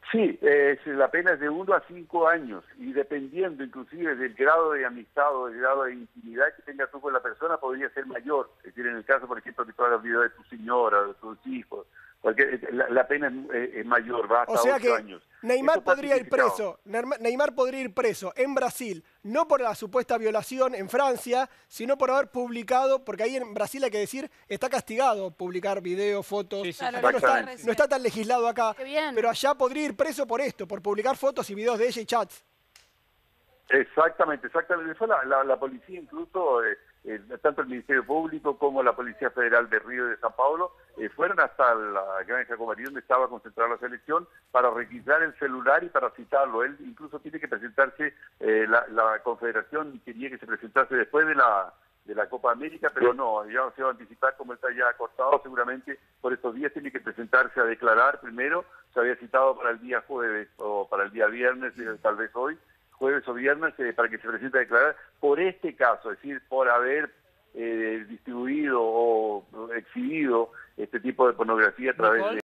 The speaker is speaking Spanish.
Sí, la pena es de 1 a 5 años y dependiendo inclusive del grado de amistad o del grado de intimidad que tengas tú con la persona podría ser mayor. Es decir, en el caso, por ejemplo, que tú hagas video de tu señora, de tus hijos, la pena es mayor, va O hasta sea 8 que años. Eso Neymar está podría ir tipificado. preso, Neymar podría ir preso en Brasil, no por la supuesta violación en Francia, sino por haber publicado, porque ahí en Brasil hay que decir, está castigado publicar videos, fotos, Sí, sí, Claro, sí. lo acá no dije está, Exactamente. no recién. está tan legislado acá, Qué bien. pero allá podría ir preso por esto, por publicar fotos y videos de ella y chats. Exactamente, exactamente. Fue la policía incluso, tanto el Ministerio Público como la Policía Federal de Río de San Paulo, fueron hasta la Granja Comari, donde estaba concentrada la selección, para requisar el celular y para citarlo. Él incluso tiene que presentarse, la Confederación quería que se presentase después de la Copa América, pero no, ya se va a anticipar, como está ya cortado, seguramente por estos días tiene que presentarse a declarar primero. Se había citado para el día jueves o para el día viernes, tal vez hoy, jueves o viernes, para que se presente a declarar por este caso, es decir, por haber distribuido o exhibido este tipo de pornografía a través Nicole. de